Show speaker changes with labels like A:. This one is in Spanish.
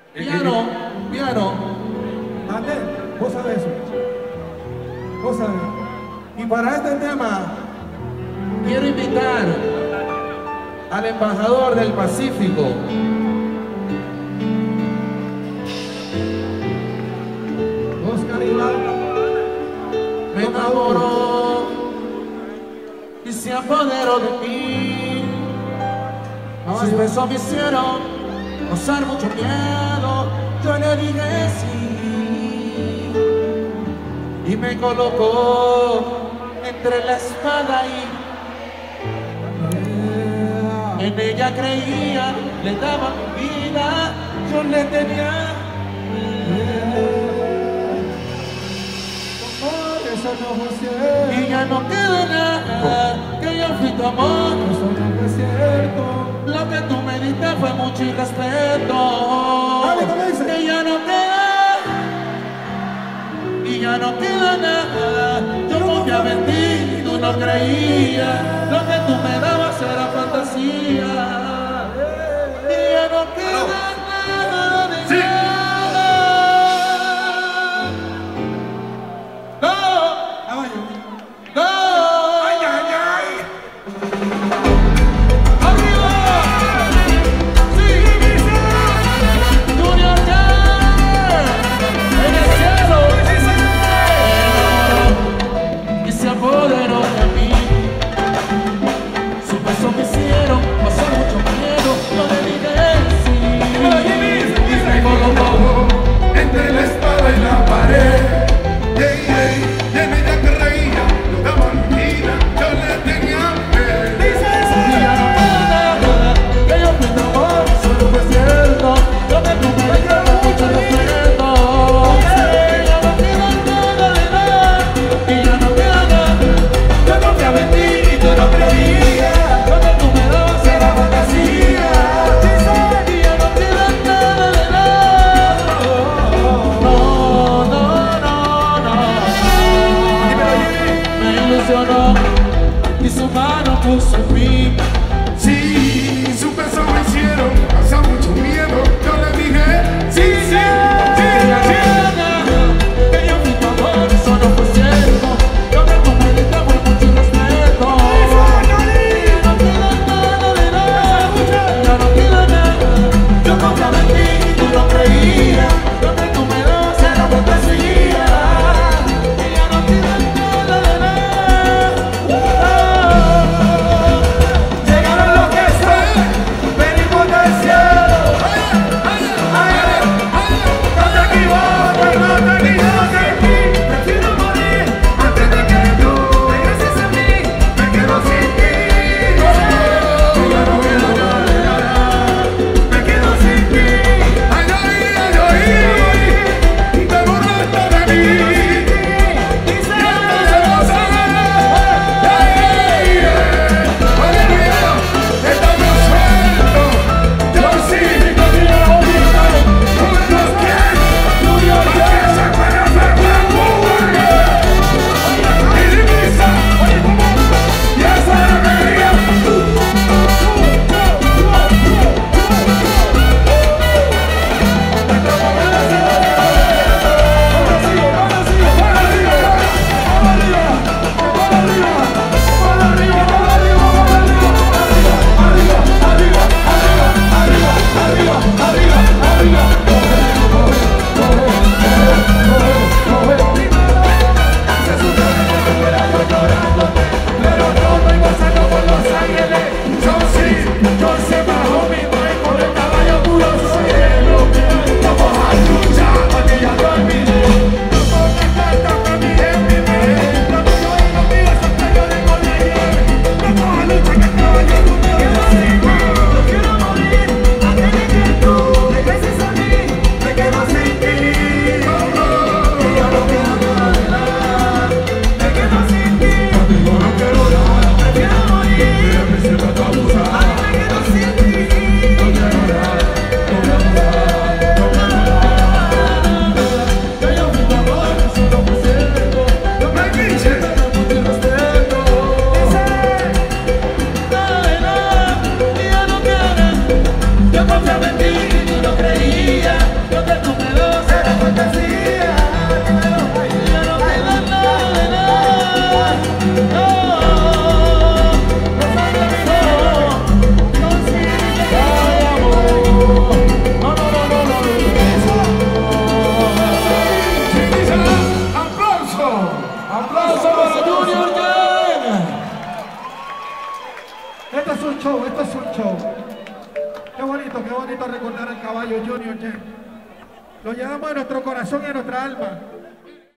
A: Piano, piano.
B: Ande, vos sabés eso. Vos sabés. Y para este tema,
A: Quiero invitar al embajador del Pacífico,
B: Oscar Iván,
A: me enamoró y se apoderó de mí. Sus besos me hicieron pasar mucho miedo. Yo le dije sí y me colocó entre la espada y en ella creía, le daba mi vida, yo le tenía.
B: eso no fue cierto.
A: Y ya no queda nada, que yo fui tu amor.
B: Eso no fue cierto.
A: Lo que tú me diste fue mucho irrespeto.
B: Dale, ¿cómo dice?
A: Que ya no queda, y ya no queda nada. Yo confiaba en ti y tú no creías. Lo que tú me dabas era fantasía. Y ya no queda nada de nada. No,
B: Caballo.
A: no.
B: Ay, ay, ay.
A: ¡Arriba! ¡Sí! ¡Junior Jack! ¡En el cielo! Y se apoderó de mí. Sus besos me hicieron pasar mucho miedo. Yo le dije sí. Y me colocó
C: entre la espada y la pared. Y en ella que reía, yo daba mi vida, yo le tenía fe.
A: y ya no queda nada, que yo fui tu amor, solo fue cierto. Lo que tú me diste fue mucho respeto. Y ya no queda nada de nada. Y ya no queda nada. Yo confiaba en ti y tú no creías. Lo que tú me dabas era fantasía. Y ya no queda nada de nada. No, no, no, no. Me ilusionó y su mano puso en mí.
C: Sí, sus besos me hicieron pasar mucho miedo. Yo le dije, sí, sí, sí, sí.
A: Que yo fui tu amor, eso no fue cierto. Lo que tú me diste fue mucho irrespeto. Ya no queda nada de nada. Ya no queda nada. Yo confiaba en ti y tú no creías. Lo que tú me dabas era fantasía. Y ya no queda nada de nada.
B: Llegaron los que son. Venimos del cielo. No te equivoques, no te equivoques. Prefiero morir antes de que tú regreses a mí. Me quedo sin ti. Y ya no queda nada. Me quedo sin ti.
C: Ay, ay, ay, ay, te burlaste de mí. Ya no se lo sabes. Ay, aleluya, estamos sueltos. Yo sí, juntos quiero. Porque se puede hacer la cuba. Y divisa. Y esa alegría.
A: Yo confiaba en ti y tú no creías. ¡Aplauso para Junior Gang!
B: Esto es un show, esto es un show. Qué bonito recordar al caballo Junior Gang. Lo llevamos en nuestro corazón y en nuestra alma.